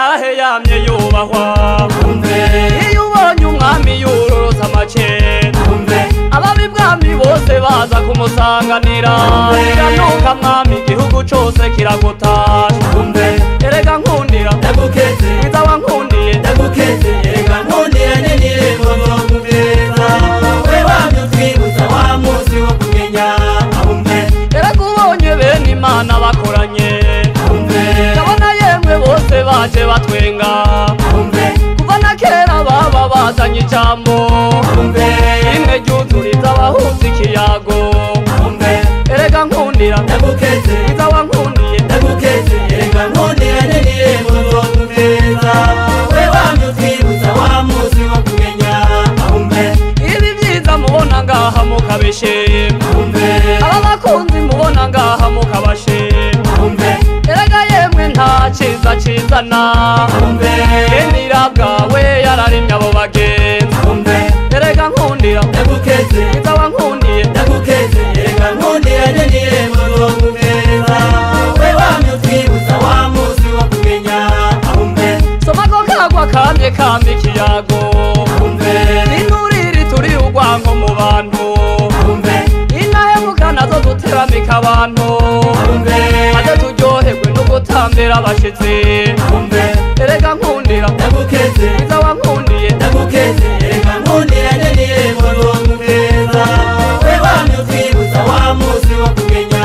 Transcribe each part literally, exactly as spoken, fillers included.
intahe yamye yubahwa iyo ubonye umwami yururutsa amacenda ababi bwami bose baza kumusanganira iranuka mwami igihugu cose kiragutasha erega nkundira mwiza wankundiye erega nkundira n'inirembo nzogumeza we wamye utwibutsa wa munsi wo kumenya erega ubonye bene imana bakoranye ndabona yemwe bose baje batwenga kuva na kera baba bazanye ijambo rimwe ryuzuriza abahuza ikiyago erega nkundira mwiza wankundiye erega nkundira n'inirembo nzogumeza we wamye utwibutsa wa munsi wo kumenya ibi vyiza mubona ngaha mukabishima aba bakunzi mubona ngaha mukabashima erega yemwe nta ciza cizana genira bwawe yararimye abo bagenzi erega nkundira mwiza wankundiye erega nkundira n'inirembo nzogumeza we wamye utwibutsa wa munsi wo kumenya soma ko kagwa kamye kamye ikiyago n'inturiri turi urwango mu bantu inahemuka nazo duteramika abantu maze turyoherwe no gutambira abashitsi erega nkundira mwiza wankundiye erega nkundira n'inirembo nzogumeza we wamye utwibutsa wa munsi wo kumenya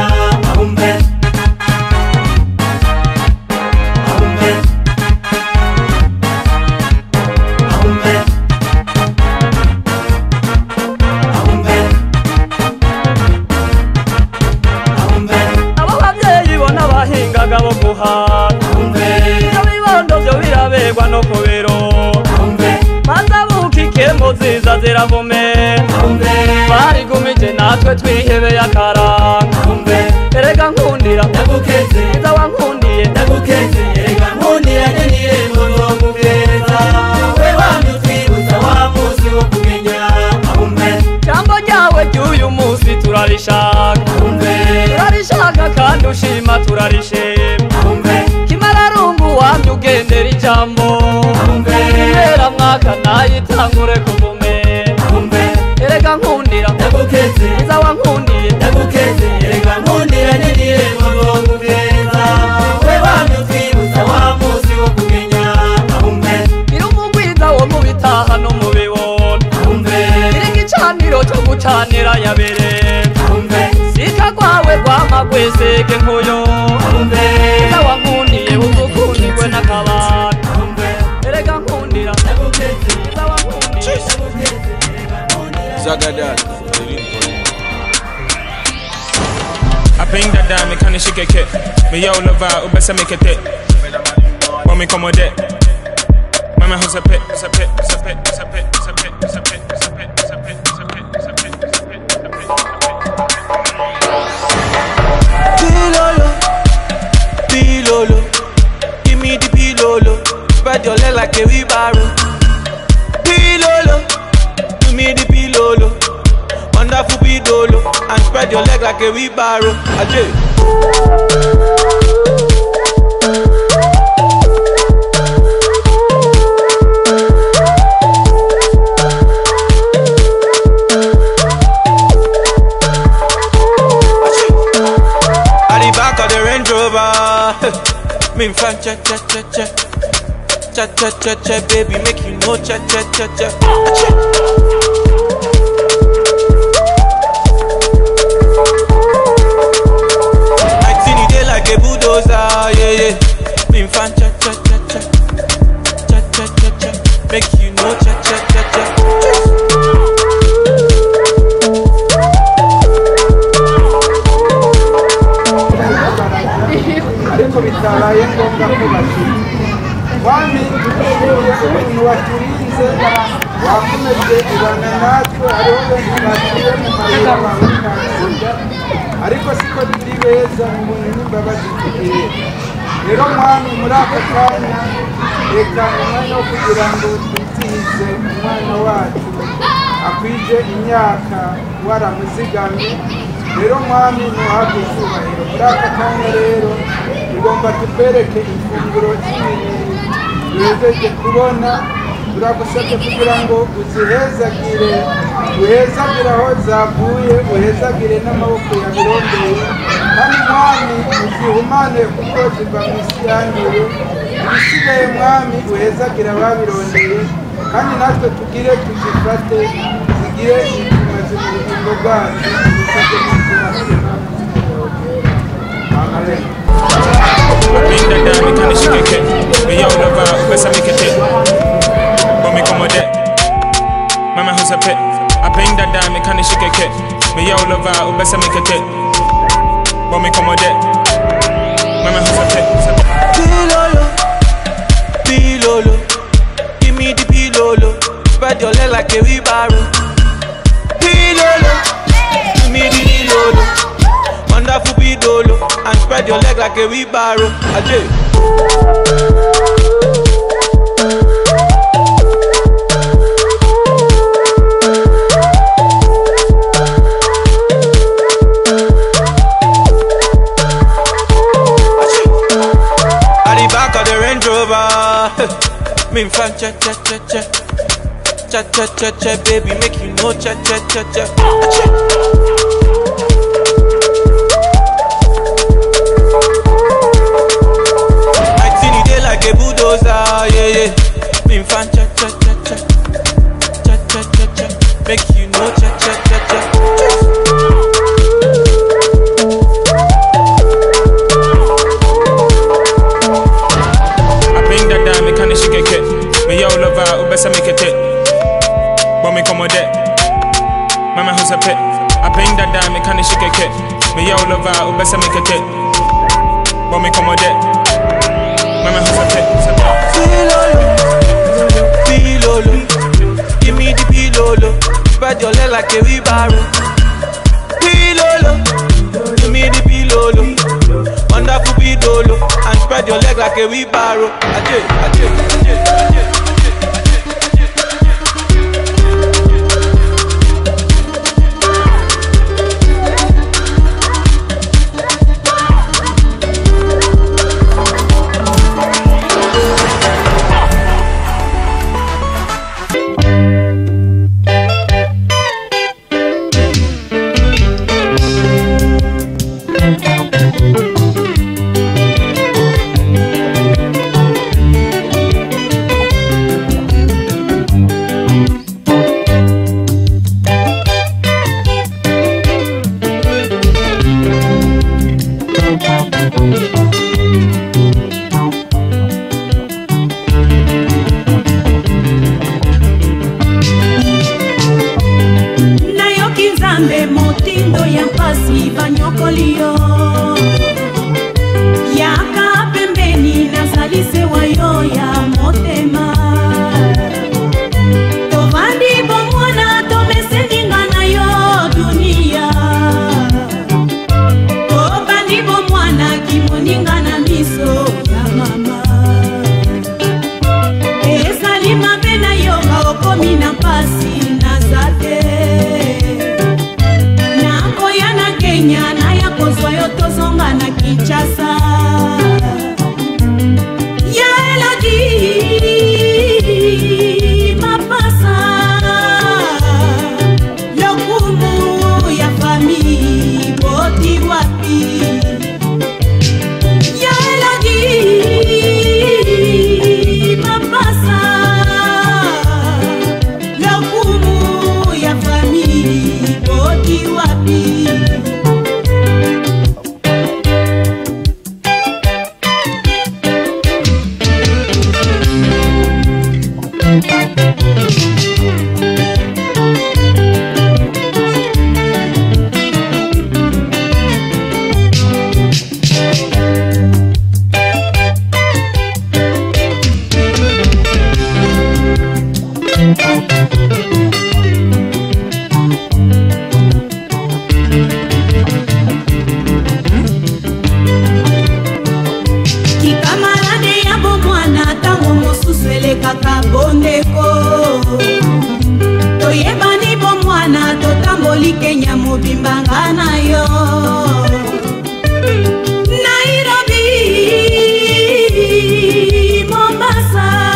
abo bavyeyi bona bahingaga bo guhana iyo bibondo vyo birabegwa no kubero maze abukikembo ziza ziravumera barigumije natwe twihebeye akaranga erega nkundira mwiza wankundiye erega nkundira n'inirembo nzogumeza we wamye utwibutsa wa munsi wo kumenya jambo ryawe ry'uyu munsi turarishaka turarishaka kandi ushima turarishima kimararungu wamye ugendera ijambo kubera mwaka nayitangure kuvumera erega nkundira mwiza wankundiye erega nkundira n'inirembo nzogumeza we wamye utwibutsa wa munsi wo kumenya iri umugwiza wo mu bitaha no mu bibona iri igicaniro cyo gucanira yabereye sika rwawe rwamagweseke nkuyo mwiza wankundiye uzukunirwe n'akabana erega nkundira mwiza wankundiye Zagadat. I bring that down, me can't shake a kit. Me yo love out, best make a tip. When me come with it, mama who's a pit, who's a pit, who's a pit, who's a pit, who's a pit, who's a pit, who's a pit, who's a pit, who's a pit, who's a pit, who's a pit, who's a pit, Pilolo, pilolo, give me the pilolo. Spread your leg like a wheelbarrow. Pilolo, give me the pilolo. Wonderful pilolo, and spread your leg like a wheelbarrow. Ajay. Me fan cha cha cha cha cha cha cha cha baby make you know cha cha cha cha. I see you dey like a bulldozer, yeah yeah. Me fan cha cha cha cha cha cha cha cha make you know cha cha cha cha. ariko bitaraye ngombwa ko bashira wami umuntu waturinze wakomeje ibana natwe ariho benshi bakiriye mu mayira bamukanze ariko siko turi beza mu n'imbabazi tugiye rero mwami muri aka kanya reka umwanya wo kugira ngo tutize umwana wacu akwije imyaka waramuzigamye rero mwami ntuhabwe icyubahiro muri aka kanya rero tugomba tubereke ifunguro ry'imibiri duhejeje kubona turagusabye kugira ngo uzihezagire uhezagire aho zavuye uhezagire n'amaboko yabirondeye kandi mwami uzihumane kuko ziva mu isi yanduye ibisigaye mwami uhezagire ababirondeye kandi natwe tugire tuzifate zigire ikimaze mu bugingo bwacu dusabye n'izina amen. Bring that down, me kinda shake it. Me yo love out, best I make it take. But me come with that. Mama who's a pet. I bring that down, me kinda shake it. Me yo love out, best I make it take. But me come with that. Mama who's a pet. Pilolo, pilolo, give me the pilolo. Spread your leg like a wheelbarrow. Pilolo, give me the pilolo. Wonderful pilolo, and spread your leg like a wheelbarrow. Ajay. Me fan cha cha cha cha cha cha cha cha baby make you know cha cha cha cha. I see you there like a bulldozer, yeah yeah. Me fan cha cha cha cha cha cha cha cha make you know cha cha cha cha. Me yo love out, best I make it take. But me come with that. Mama who's a pet. I bring that down, me kinda shake it. Me yo love out, best I make it take. But me come with that. Mama who's a pet. Pilolo, pilolo, give me the pilolo. Spread your leg like a wheelbarrow. Pilolo, give me the pilolo. Wonderful pilolo, and spread your leg like a wheelbarrow. Ajay, ajay, ajay, ajay. Nairobi, Mombasa.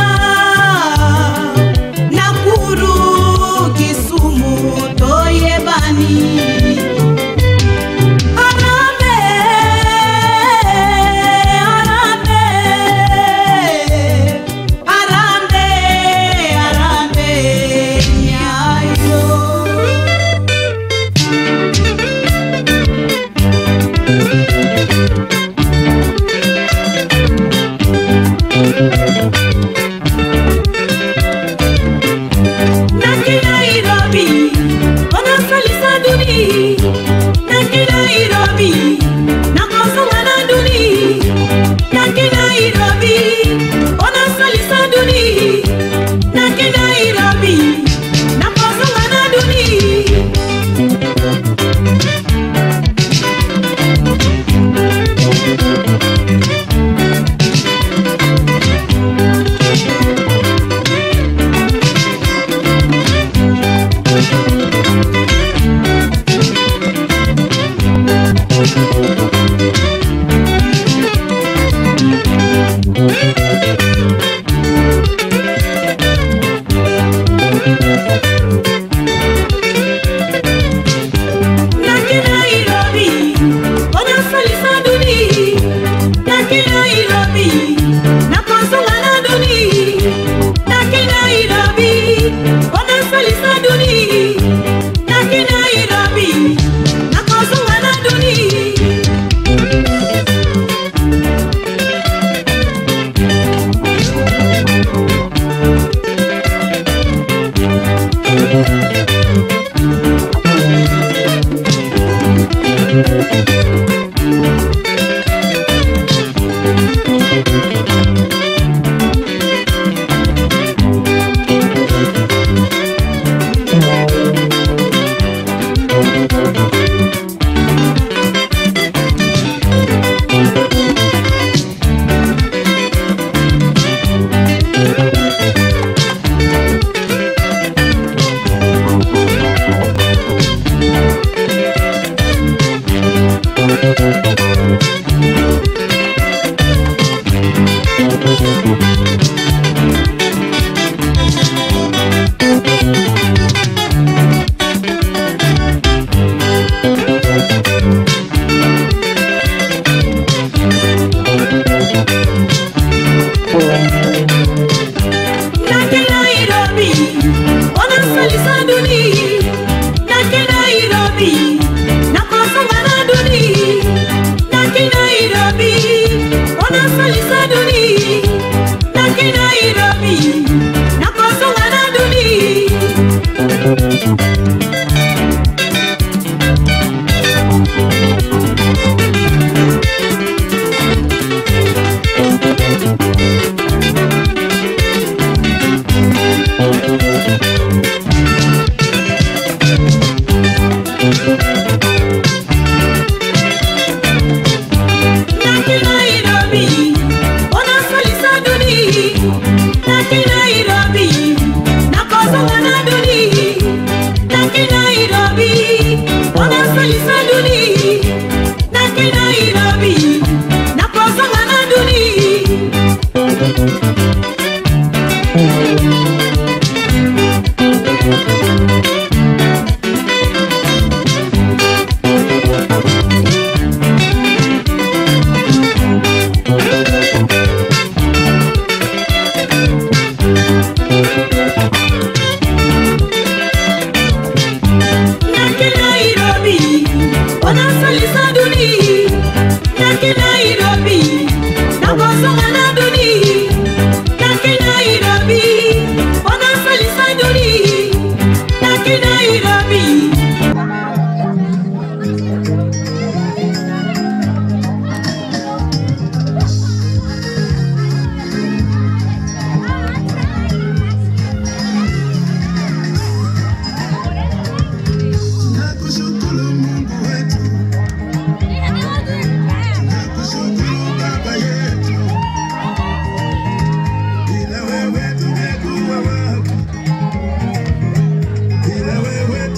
Wewe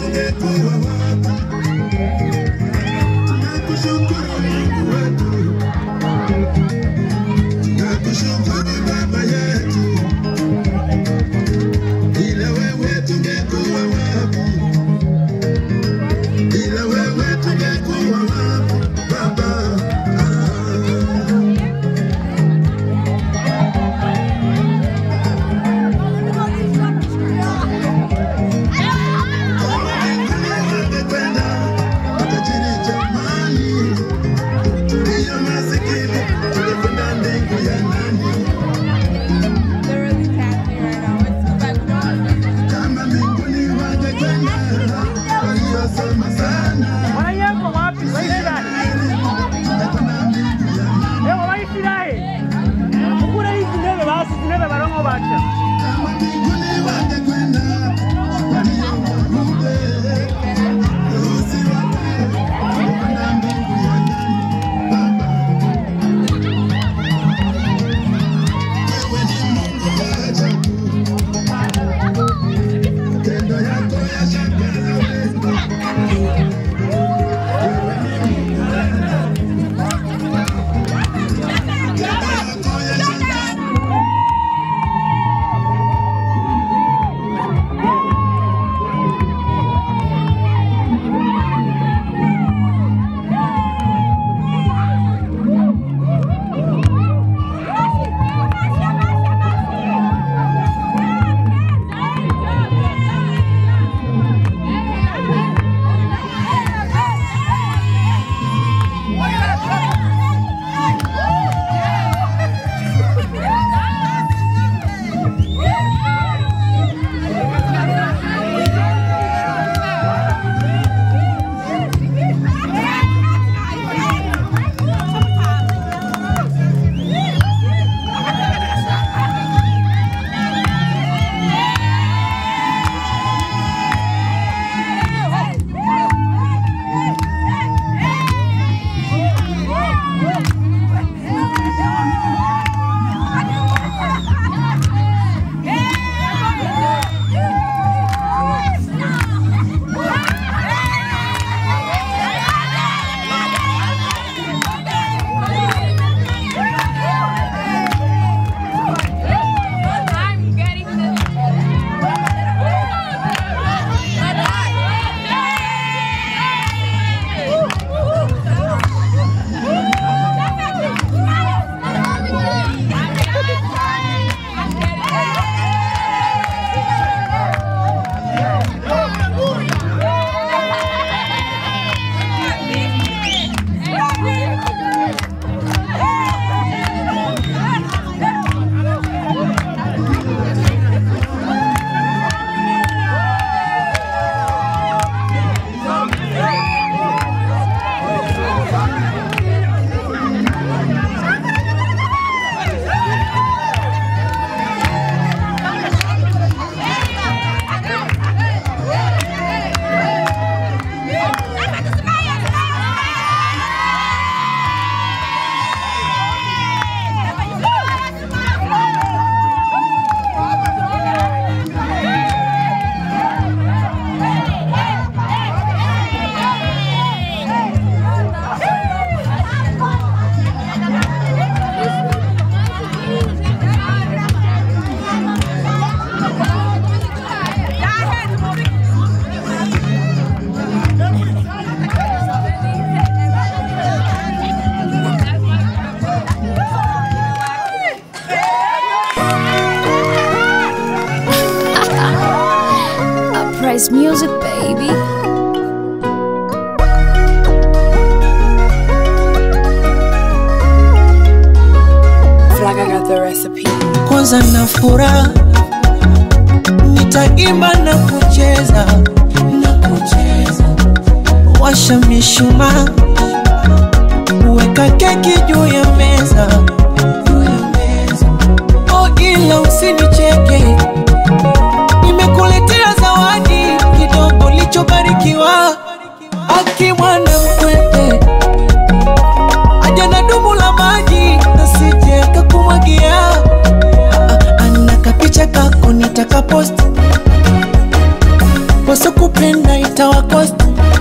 Surprise music, baby. Flag, I got the recipe. Kwanza na furaha nitaimba na kucheza na kucheza, washa mishumaa, weka keki juu ya meza, juu ya meza. Oh, ila usinicheke, nimekuletea zawadi kidogo lichobarikiwa. Aki mwana mkwete aja na dumu la maji nasije kakumwagia. Anaka picha kako nitaka post, waso kupenda itawakost.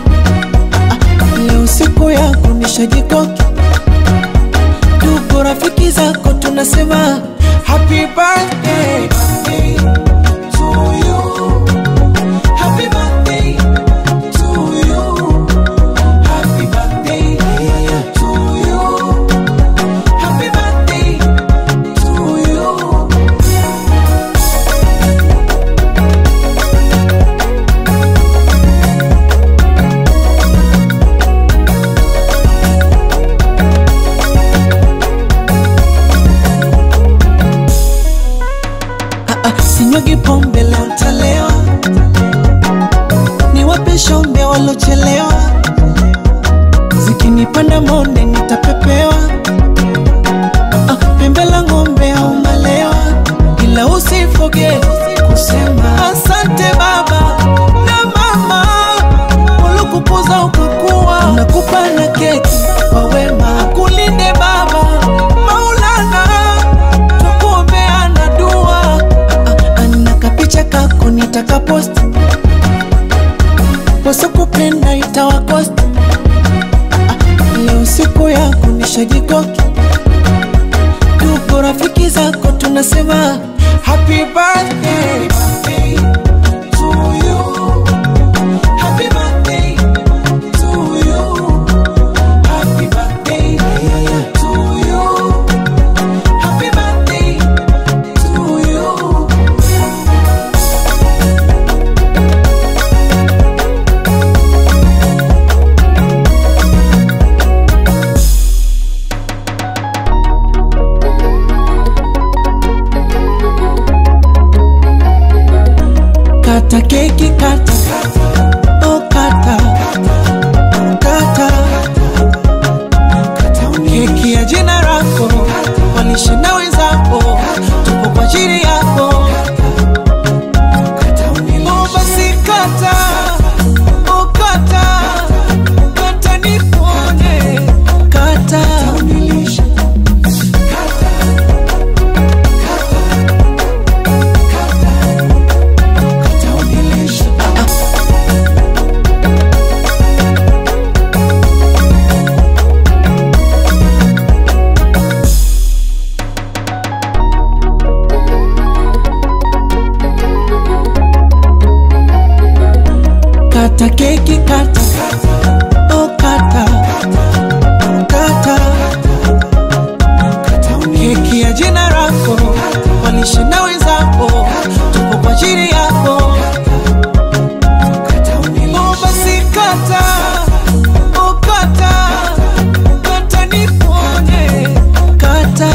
Leo siku yako nishajikoki, ndugu rafiki zako tunasema happy birthday to you, happy birthday to you, happy birthday to you, happy birthday to you. Sinyugi pombe leo ntalewa, niwape shombe walochelewa, zikinipanda monde nitapepewa. Pembe la ngombe au malewa, ila usifoge kusema asante baba na mama, ulikukuza ukakuwa, nakupa na keki kwa wema. Kulinde baba Maulana, tukuombeana dua. Picha kako nitaka post, waso kupenda itawakost. Leo siku yako nishajikoki, ndugu rafiki zako tunasema happy birthday to you, happy birthday to you, happy birthday to you, happy birthday to you. Kata keki kata, oh kata, kata, keki ya jina lako, walishe na wenzako, tupo kwa ajili yako. Oh basi kata, oh kata, kata nipone, kata, kata keki kata, oh kata, kata, keki ya jina lako, walishe na wenzako, tupo kwa ajili yako. Oh basi kata, oh kata, kata nipone, kata,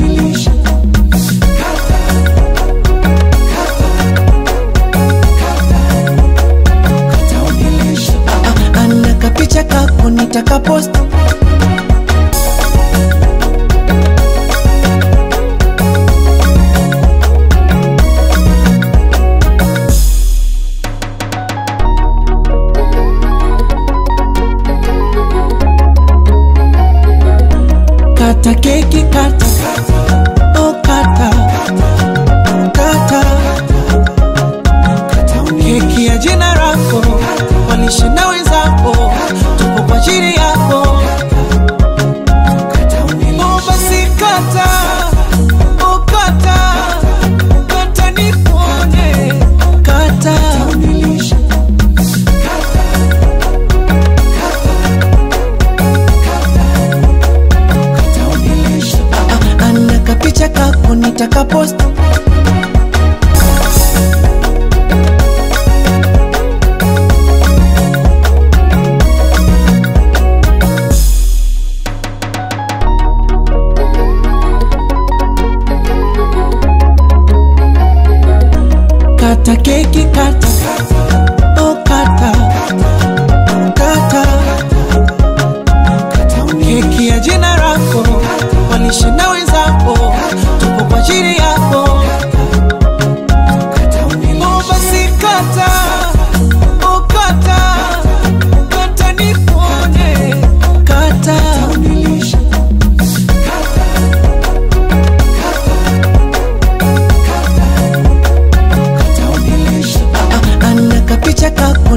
anaka picha kako nitaka post, kata keki kata, oh kata, kata, keki ya jina lako, walishe na wenzako, tupo kwa ajili yako. Oh basi kata, oh kata, kata nipone, kata,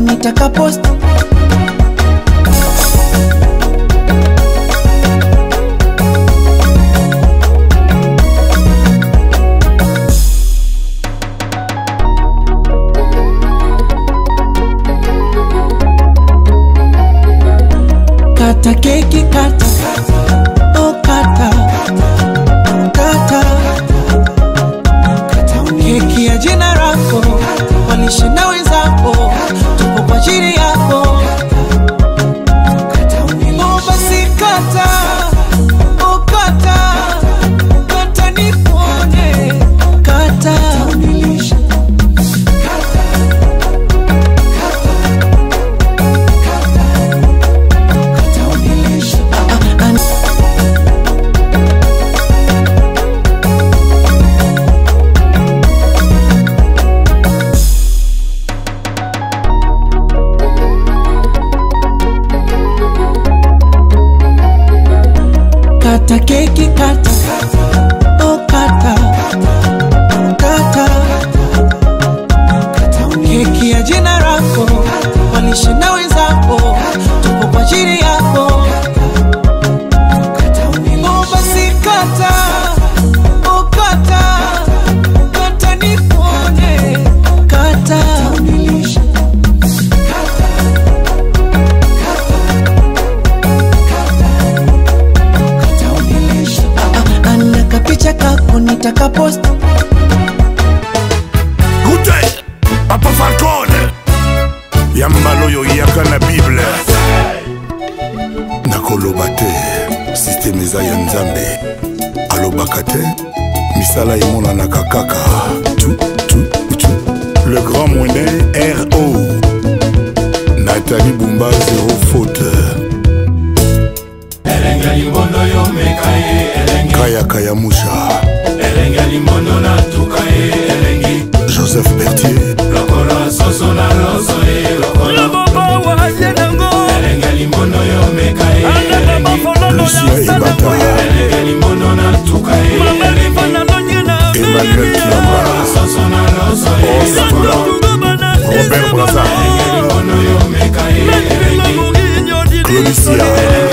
nitaka post. Kata keki kata, oh kata, kata, keki ya jina lako, walishe na wenzako, tupo kwa ajili yako. Oh basi kata, oh kata, kata nipone, kata unilishe. Kata keki kata, oh kata, kata, keki ya jina lako, walishe na wenzako, tupo kwa ajili yako. Oh basi kata, oh kata, kata nipone, kata unilishe. Kapicha kako nitaka post. Goûtez, Papa Falcone Yambaloyo yaka na Bible nakoloba te systeme eza ya Nzambe alobaka te misala emonanaka kaka tu, tu, tu. Le grand monnaie R O Nathalie Bumba zéro faute Kaya Kaya Moucha Joseph Berthier Lucia Ebata Emmanuel Kiamba Robert Braza Claudicia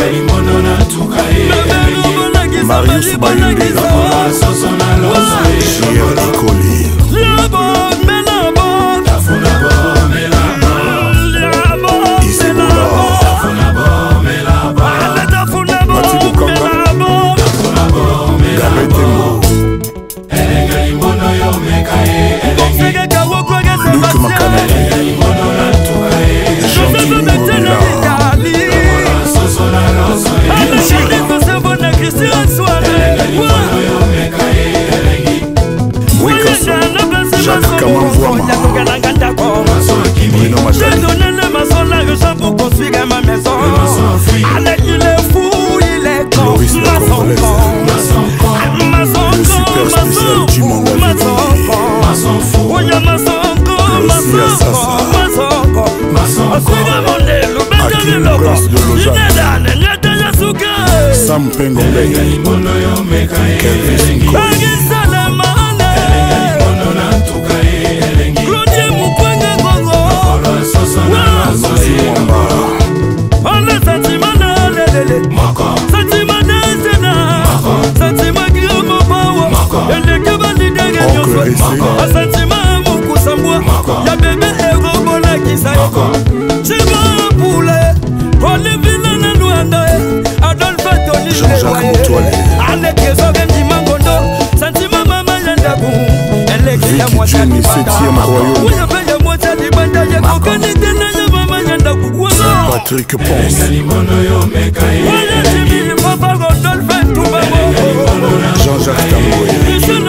Marius Bayunde Chier Ikoli Isebola Mati Bukanga Gabetembo Luc Makanaki Jean-Denis Modela Jacques Kamamvouama Bruno Majali pour construire ma maison. Allez, il est fou, il est con. Loris la Congolaise Le super spécial du monde Lucia Sassa Akim Prince de Lausanne Sam Pengolei Kelvin Nkoi Jean-Jacques Moutoualé Vicky Jenny septième royaume Patrick Ponce Jean-Jacques Tamboy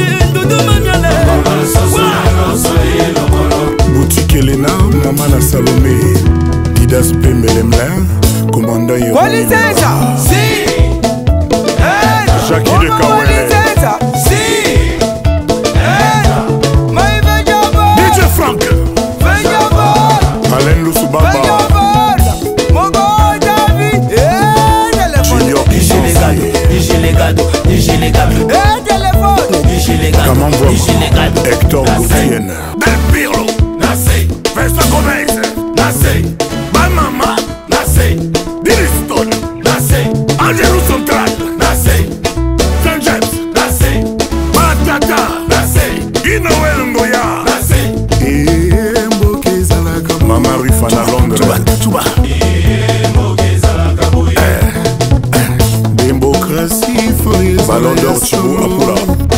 Boutique Elena Maman Salomé Didas Pembelemlin Commandant Yoruba Jackie de Kawele D J Frank Alain Lusubaba Junior Kamamvouama Hector Goutienne Del Pirlo Nassi Festa Gomez Rifa na Londres. Démocratie, Ballon d'or Thibaut Apula.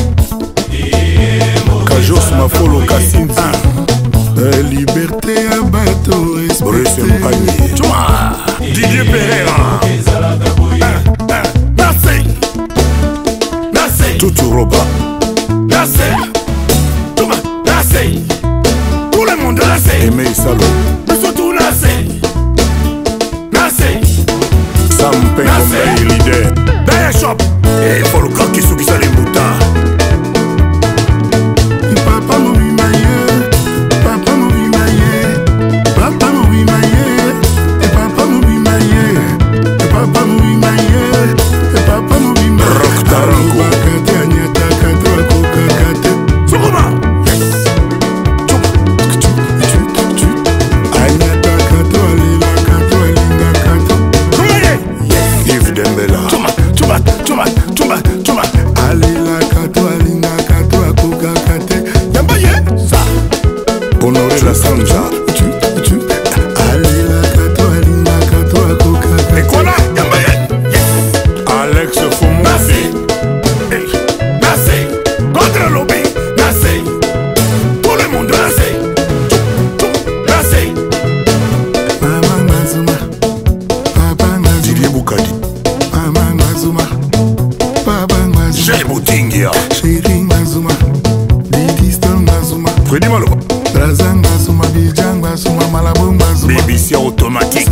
Kajos Mafolo Kassinzi. Liberté à bateau, respecté. Didier Pereira. Nassé. Nassé. Toutou Roba. Nassé. Nassé. Tout le monde nassé. Aimé Salo. Mais surtout nassé. Nassé. Sam Pengo leader. D'ailleurs shop. Et il faut le corps qui s'oublie ça les moutons. Papa m'a vu maillot. Papa m'a vu maillot. Papa m'a vu maillot. Et papa m'a vu maillot. Et papa m'a vu maillot. Et papa m'a vu maillot. Rock Tarango. Honorer la Sanja. Et quoi là? Alex Fomo. Nassé. Nassé. Contre le lobby. Nassé. Tout le monde nassé. Nassé. Maman Mazuma. Papa Mazuma. Didier Boukadi. Maman Mazuma. Papa Mazuma. J'ai Boutingia. Chéri Mazuma. Didistan Mazuma. Freddy Malo. B B C automatique.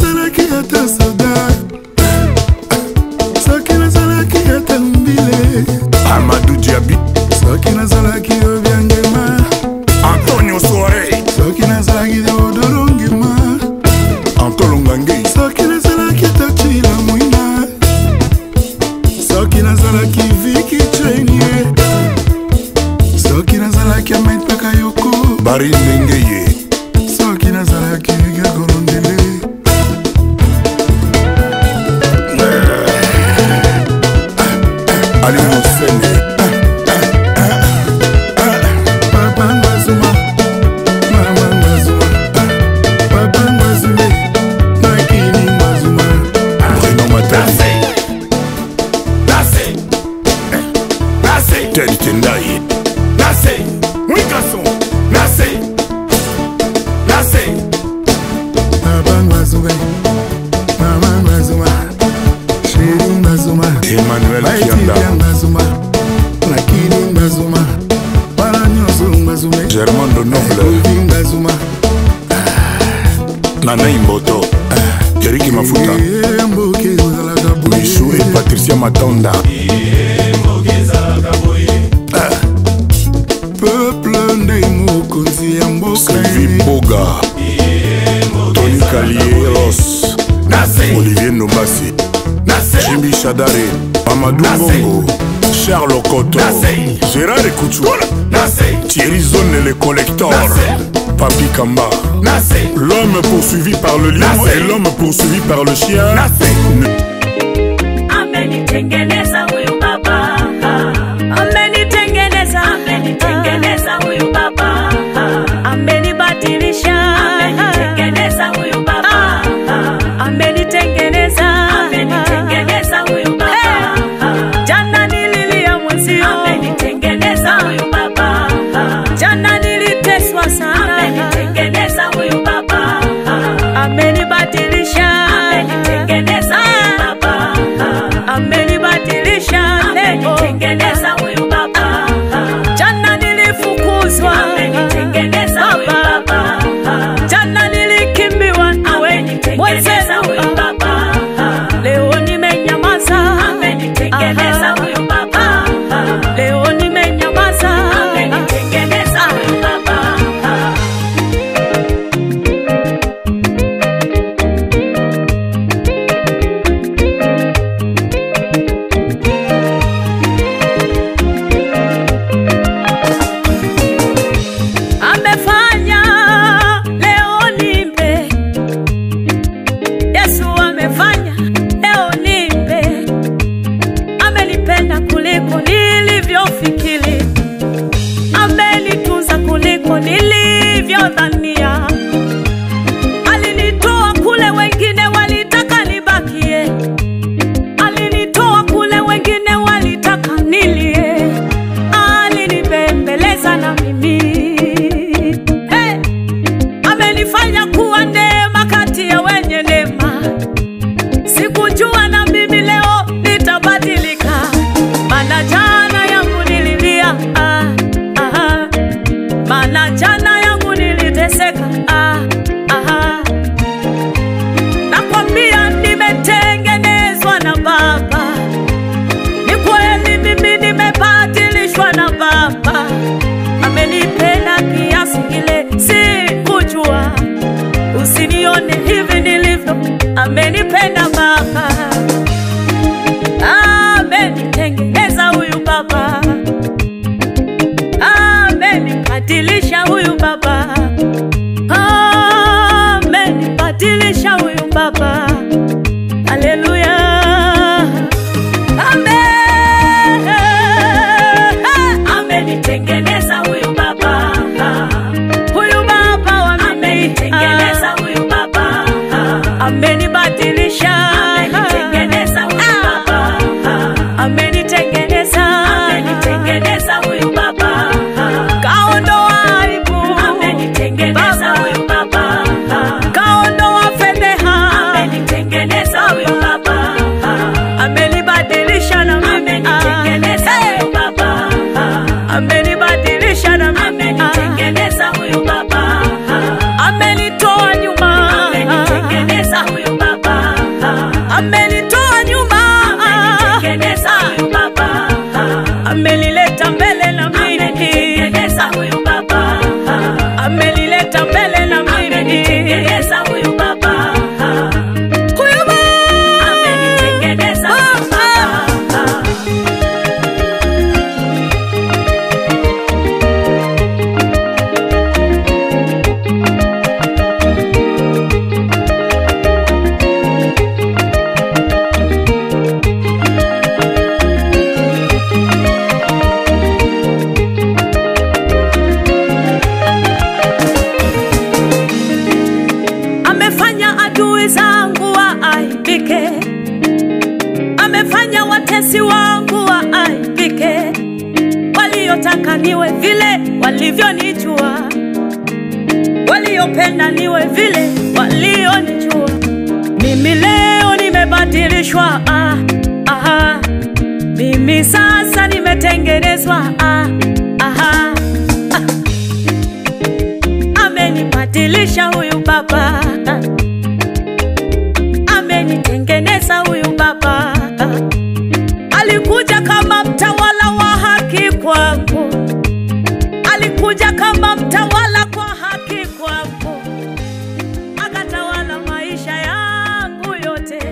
Amadou Diaby. Antonio Soare. Antolo Ngangé. Barry Ndengeye. Ali Moussene. Papa Mazuma. Mama Mazuma. Papa Mazuma. Nakini Mazuma. Bruno Matari. Nassé. Nassé. Tel Tendai. Nassé. Oui garçon. Nassé. Nassé. Papa Mazuma. Mama Mazuma. Chéri Mazuma. Emmanuel Kianda. Germain de Noble. Nana Imboto. Yeriki Mafuta. Michou et Patricia Matonda. Peuple Sylvie Boga. Tony Kalieros. Olivier Nobassi. Jimmy Chadare. Amadou Bongo. Charles Koto. Gérard Ekouchou. Thierry Zone le collector. Papi Kamba. L'homme poursuivi par le lion et l'homme poursuivi par le chien. Amenitengeneza huyu baba. Amenitengeneza. Amenitengeneza huyu baba. Amenibadilisha. Amenitengeneza huyu baba. Amenitengeneza. Amenitengeneza huyu baba. Jana nililia mwenzio. Amenitengeneza huyu baba. Jana niliteswa sana. Amenitengeneza huyu baba. Amenibadilisha. Amenitengeneza huyu baba. Amenibadilisha. nione hivi nilivyo. Amenipenda Baba, amenitengeneza huyu Baba, amenibadilisha huyu Baba, amenibadilisha huyu Baba. Haleluya. Amen. Amenitengeneza huyu Baba, huyu Baba amenitengeneza huyu Baba, amenibadilisha, amenitengeneza huyu Baba, amenitengeneza, amenitengeneza huyu Baba, kaondoa aibu, amenitengeneza huyu Baba, kaondoa fedheha, amenitengeneza huyu Baba, amenibadilisha na mimi, amenitengeneza huyu Baba, amenibadilisha na mimi, amenitengeneza huyu Baba, amenitoa nyuma, amenitengeneza huyu Baba, amenitoa nyuma, amenitengeneza huyu Baba, amenileta mbele na mimi, amenitengeneza huyu Baba, amenileta mbele na mimi, amenitengeneza huyu Baba, huyu Baba amenitengeneza huyu Baba. Amefanya adui zangu waaibike, amefanya watesi wangu waaibike, waliotaka niwe vile walivyonijua, waliopenda niwe vile walionijua. Mimi leo nimebadilishwa, ah, ah, mimi sasa nimetengenezwa, ah, ah, ah. Amenibadilisha huyu Baba, amenitengeneza huyu Baba. Alikuja kama mtawala wa haki kwangu, alikuja kama mtawala kwa haki kwangu, akatawala maisha yangu yote.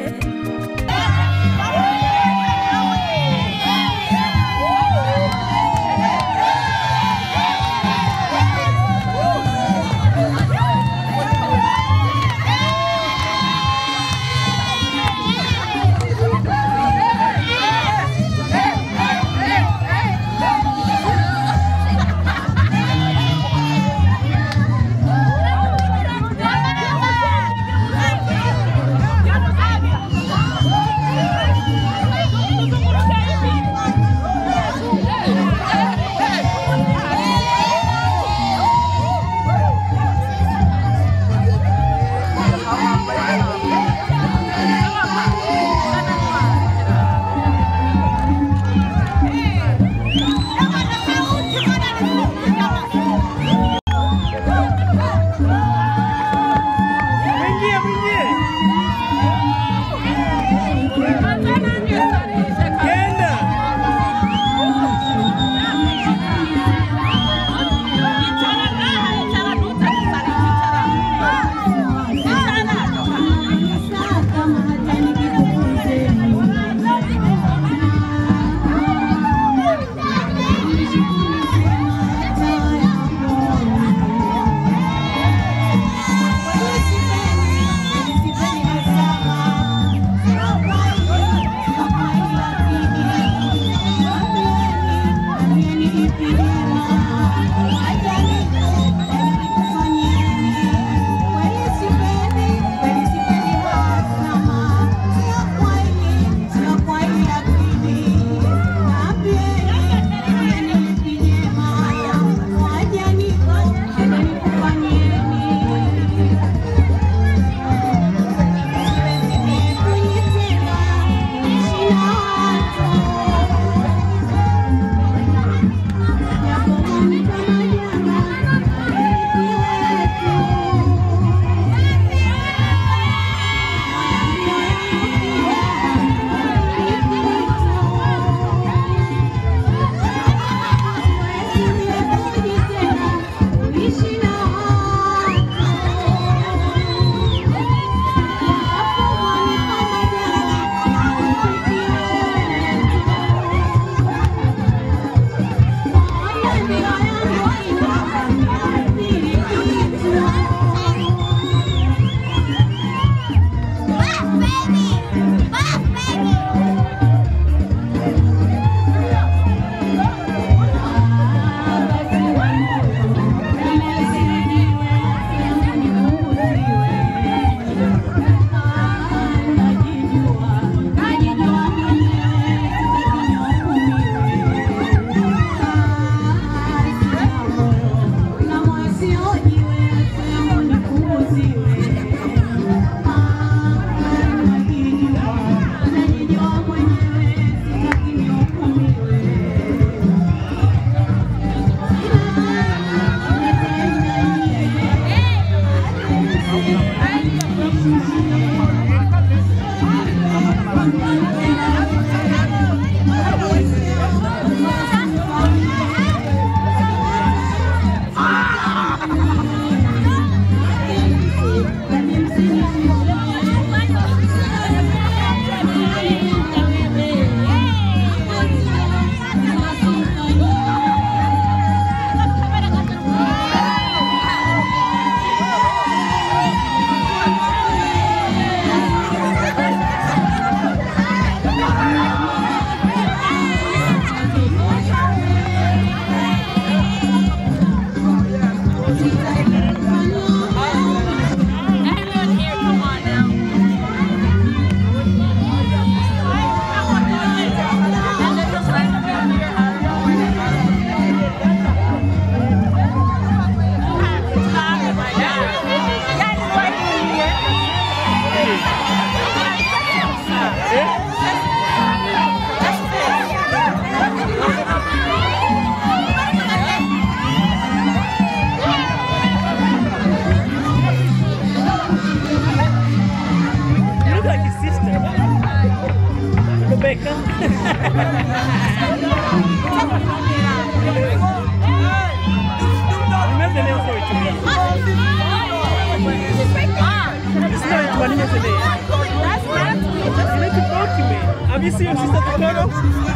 Have you seen your sister Dakota?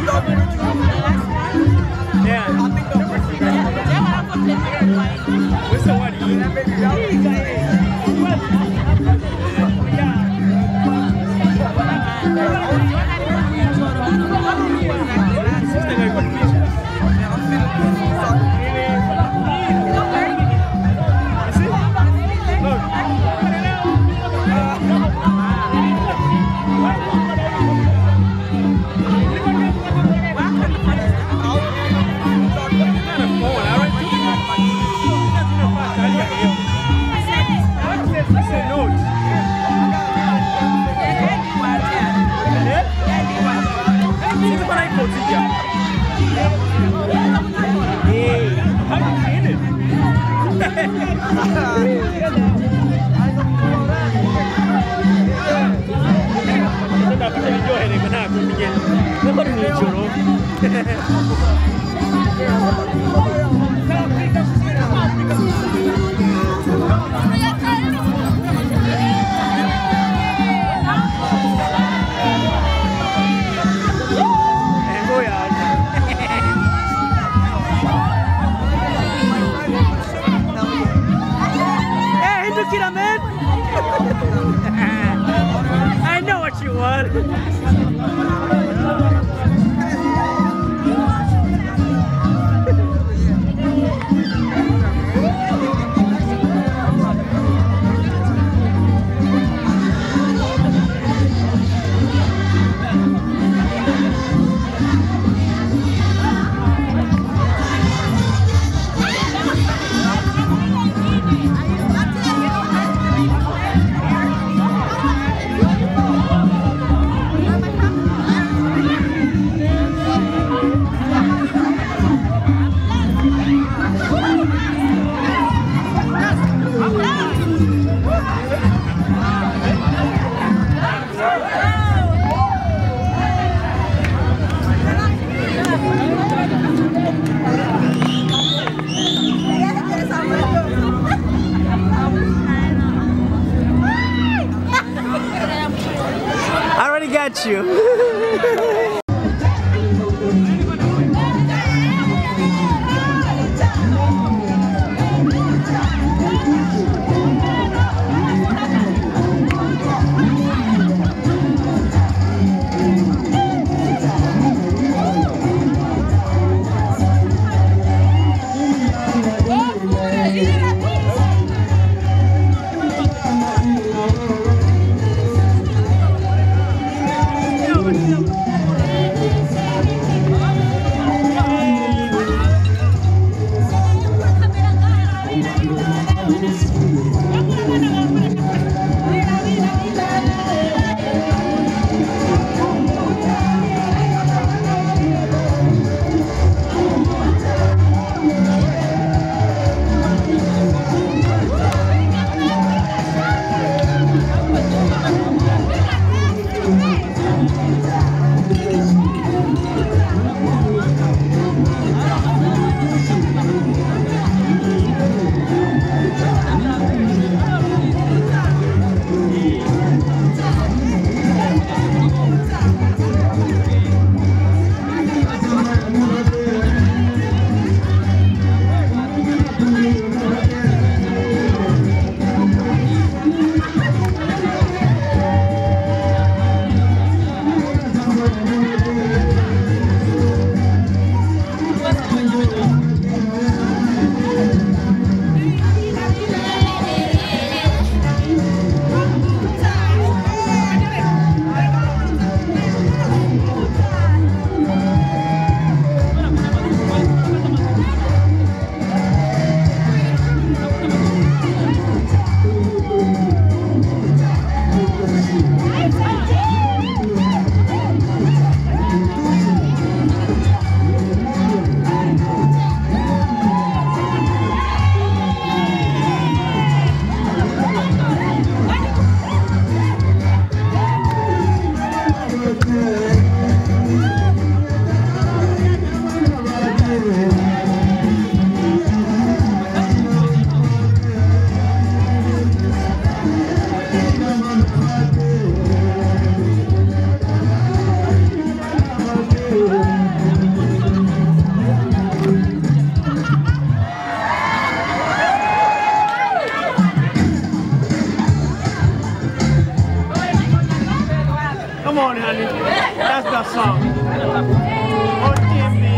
Yeah. What's the one? I know what you want. I already got you. Come on, honey. That's the song. Forgive me.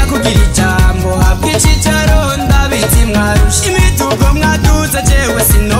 Imitugo mwaduze jewe sino